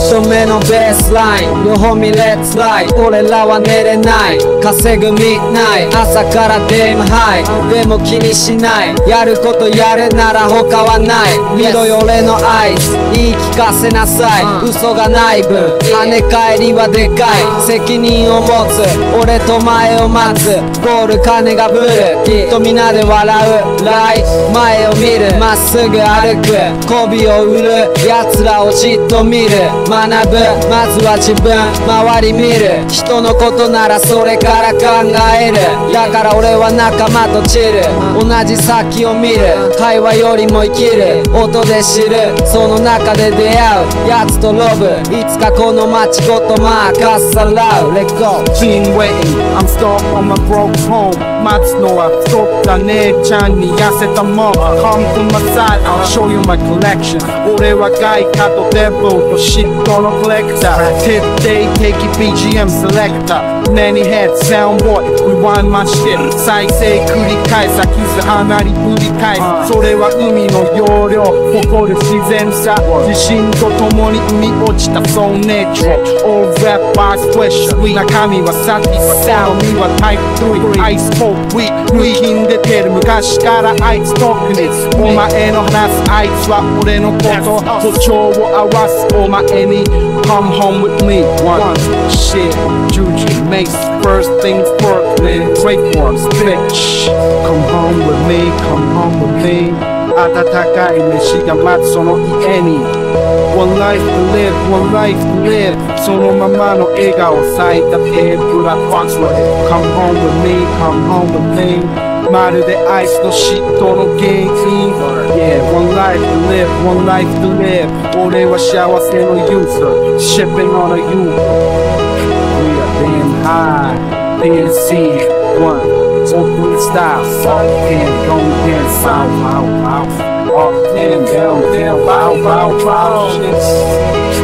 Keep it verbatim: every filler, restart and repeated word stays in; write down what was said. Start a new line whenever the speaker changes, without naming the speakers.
と目のベースライン両方見レッツライ俺らは寝れない稼ぐミッナイ朝からデームハイでも気にしないやることやれなら他はない見ろよ俺のアイス言い聞かせなさい嘘がない分跳ね返りはでかい責任を持つ俺と前を待つゴール金が降るきっと皆で笑うライ前を見るまっすぐ歩く媚びを売る奴らをじっと見る学ぶまずは自分周り見る人のことならそれから考えるだから俺は仲間とチル同じ先を見る会話よりも生きる音で知るその中で出会う奴とロブいつかこの街ごとまあかっさらう Let's go
Been waiting I'm stuck on my broke home 待つのは太った姉ちゃんに痩せたもん Come to my side I'll show you my collection 俺は外貨とデブと嫉妬のコレクター徹底的 ビージーエム セレクター胸にヘッドサウンドボーイ Rewind my shit 再生繰り返す傷離りぶり返すそれは海の容量誇る自然さ自信とともに海落ちた Soul Nature All rap bars question 中身はサティス好みはタイプスリー I spoke weak 無品出てる昔からあいつ特にお前の話すあいつは俺のこと歩調を合わすお前に Come home with me one shit Juju makes first things first then break ones bitch Come home with me come home with me 温かい飯が待つその家に One life to live, one life to live そのままの笑顔咲いたテーブルは Fox with it Come home with me, come home with me まるでアイスの嫉妬の原因 Yeah, one life to live, one life to live 俺は幸せのユーザー Shipping on a U We are damn high, B N C one Open style, fuck and go down south, out, out Up and down, down, bow, bow, bow, shit